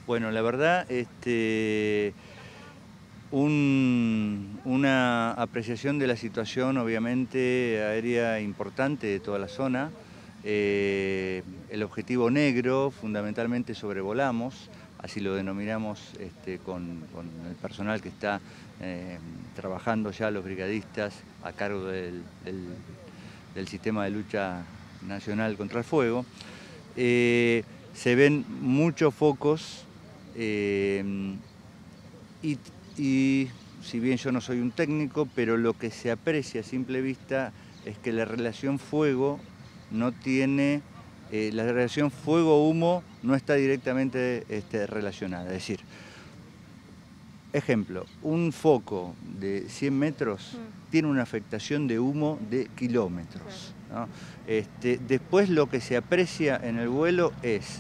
Bueno, la verdad, una apreciación de la situación obviamente aérea importante de toda la zona. El objetivo negro fundamentalmente sobrevolamos, así lo denominamos con el personal que está trabajando ya, los brigadistas a cargo del sistema de lucha nacional contra el fuego. Se ven muchos focos y si bien yo no soy un técnico, pero lo que se aprecia a simple vista es que la relación fuego no tiene, la relación fuego-humo no está directamente relacionada. Es decir, ejemplo, un foco de 100 metros tiene una afectación de humo de kilómetros, ¿no? Después lo que se aprecia en el vuelo es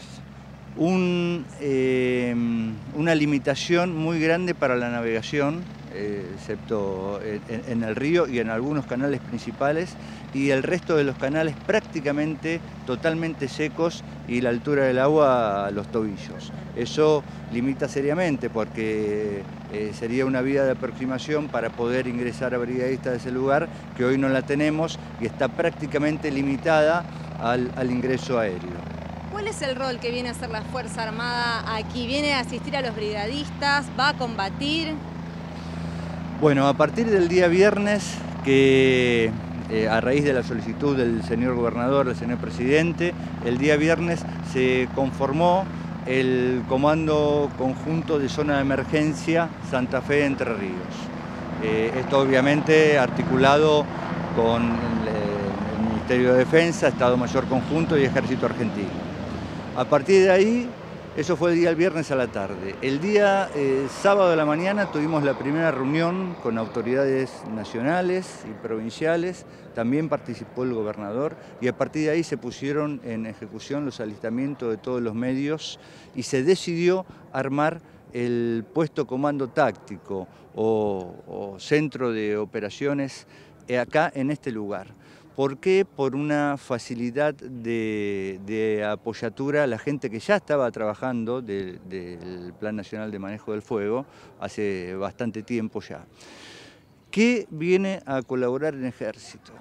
una limitación muy grande para la navegación, excepto en el río y en algunos canales principales, y el resto de los canales prácticamente totalmente secos y la altura del agua a los tobillos. Eso limita seriamente porque sería una vía de aproximación para poder ingresar a brigadistas de ese lugar, que hoy no la tenemos y está prácticamente limitada al ingreso aéreo. ¿Cuál es el rol que viene a hacer la Fuerza Armada aquí? ¿Viene a asistir a los brigadistas? ¿Va a combatir? Bueno, a partir del día viernes, que a raíz de la solicitud del señor gobernador, del señor presidente, el día viernes se conformó el Comando Conjunto de Zona de Emergencia Santa Fe Entre Ríos. Esto obviamente articulado con el Ministerio de Defensa, Estado Mayor Conjunto y Ejército Argentino. A partir de ahí, eso fue el día viernes a la tarde. El día sábado a la mañana tuvimos la primera reunión con autoridades nacionales y provinciales, también participó el gobernador y a partir de ahí se pusieron en ejecución los alistamientos de todos los medios y se decidió armar el puesto comando táctico o centro de operaciones acá en este lugar. ¿Por qué? Por una facilidad de apoyatura a la gente que ya estaba trabajando del Plan Nacional de Manejo del Fuego hace bastante tiempo ya. ¿Qué viene a colaborar en Ejército?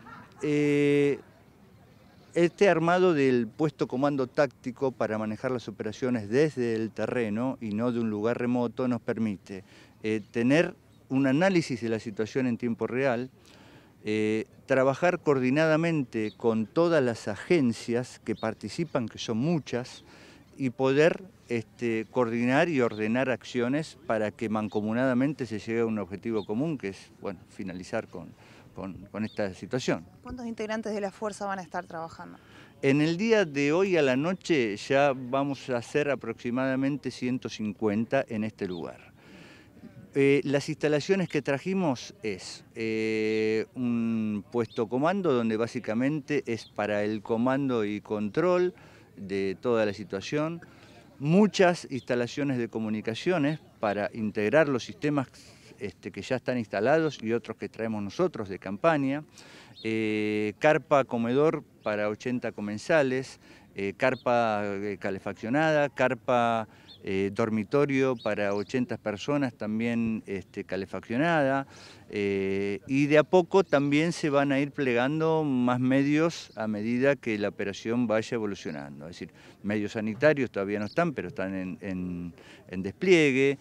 Este armado del puesto comando táctico para manejar las operaciones desde el terreno y no de un lugar remoto nos permite tener un análisis de la situación en tiempo real, trabajar coordinadamente con todas las agencias que participan, que son muchas, y poder coordinar y ordenar acciones para que mancomunadamente se llegue a un objetivo común, que es, bueno, finalizar con esta situación. ¿Cuántos integrantes de la fuerza van a estar trabajando? En el día de hoy a la noche ya vamos a hacer aproximadamente 150 en este lugar. Las instalaciones que trajimos es un puesto comando donde básicamente es para el comando y control de toda la situación, muchas instalaciones de comunicaciones para integrar los sistemas que ya están instalados y otros que traemos nosotros de campaña, carpa comedor para 80 comensales, carpa calefaccionada, carpa dormitorio para 80 personas también calefaccionada, y de a poco también se van a ir plegando más medios a medida que la operación vaya evolucionando. Es decir, medios sanitarios todavía no están, pero están en despliegue,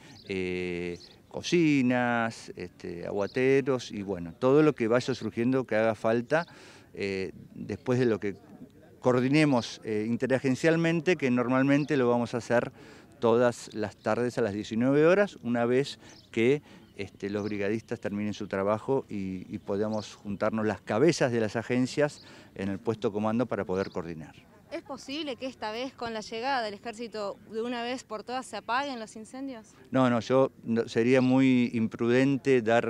cocinas, aguateros y bueno, todo lo que vaya surgiendo que haga falta después de lo que coordinemos interagencialmente, que normalmente lo vamos a hacer todas las tardes a las 19 horas, una vez que los brigadistas terminen su trabajo y podamos juntarnos las cabezas de las agencias en el puesto comando para poder coordinar. ¿Es posible que esta vez, con la llegada del ejército, de una vez por todas se apaguen los incendios? No, sería muy imprudente dar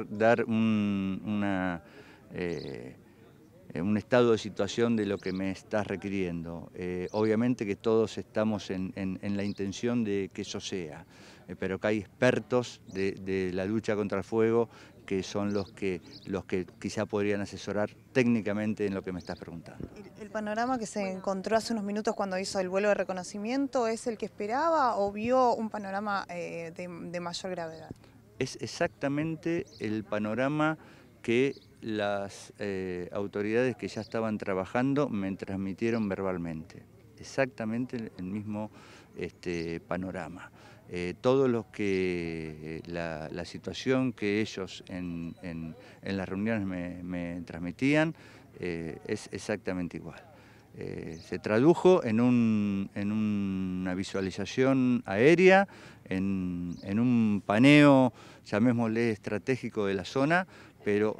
un estado de situación de lo que me estás requiriendo. Obviamente que todos estamos en la intención de que eso sea, pero que hay expertos de la lucha contra el fuego que son los que quizá podrían asesorar técnicamente en lo que me estás preguntando. ¿El panorama que se encontró hace unos minutos cuando hizo el vuelo de reconocimiento es el que esperaba o vio un panorama de mayor gravedad? Es exactamente el panorama que las autoridades que ya estaban trabajando me transmitieron verbalmente. Exactamente el mismo panorama. Todo lo que la situación que ellos en las reuniones me transmitían es exactamente igual. Se tradujo en una visualización aérea, en un paneo, llamémosle estratégico de la zona, pero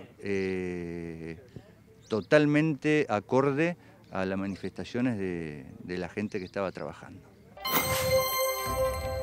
totalmente acorde a las manifestaciones de la gente que estaba trabajando.